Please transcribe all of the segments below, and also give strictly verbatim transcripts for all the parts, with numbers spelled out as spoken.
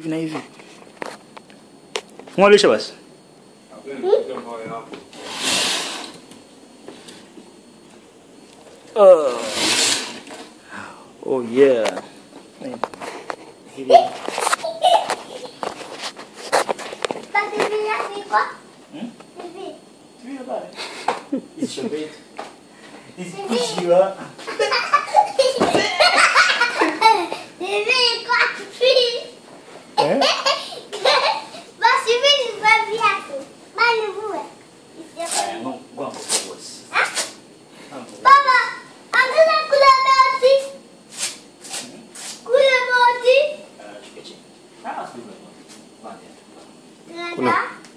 hivi na hivi. Mwalisha basi. Oh. Oh yeah. Hivi. Basi bila siko. Hmm? Hivi. Hivi bale. It's your bed. It's your. Hivi kwa free. Eh? Basi mimi kwa viatu. Bali bure. Aya, ngo ngwango boss. Baba, angalia kule moti. Kule moti. Ah, chukue. Ah, sio bwana. Kuna.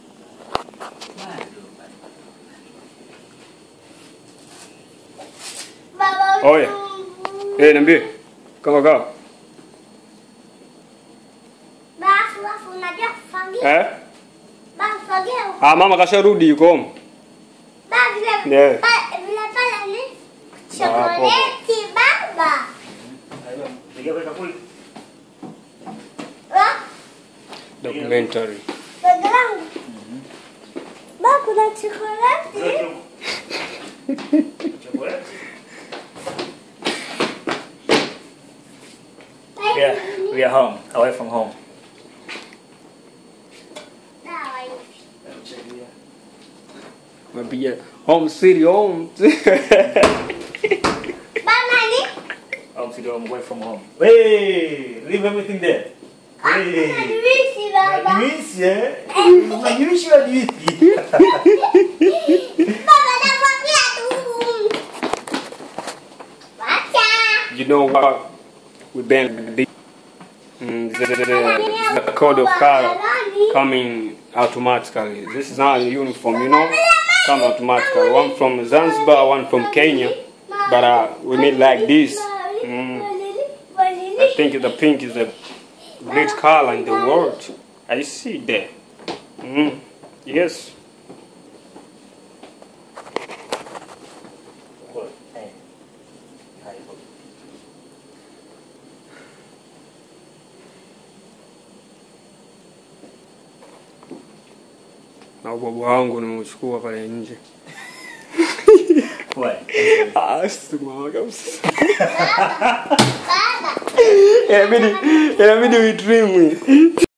Baba. Oye. Eh, niambie. Kama kama. Basi wafu unajua kufagia. Eh? Baba fagia. Ah, mama kasharudi yuko home. Baba vile Yeah. pa- vile pale ni Ah, chokoleti baba. Ayo, nigeuka kule. Wa? Documentary. Baba langu. Baba kuna chokoleti. Chocolate. Yeah, we are home, away from home. Dawa hivi. Mapiga home city home. Baba ni? Home city home, away from home. Hey, leave everything there. Hey. Unaniwisi baba. Juice, yeah? Unaniwisi wa juice. Baba nakwambia tu. Wacha. You know what? We been the, mm, the, the, the, the code of car coming automatically. This is not a uniform, you know. Come automatically. One from Zanzibar, one from Kenya. But uh, we made like this. Mm. I think the pink is the great color in the world. I see that. Mm. Yes. Na ubwabu wangu nimeuchukua pale nje. What? Ah, sikumama kabisa. Baba. Inabidi inabidi uitrimwe.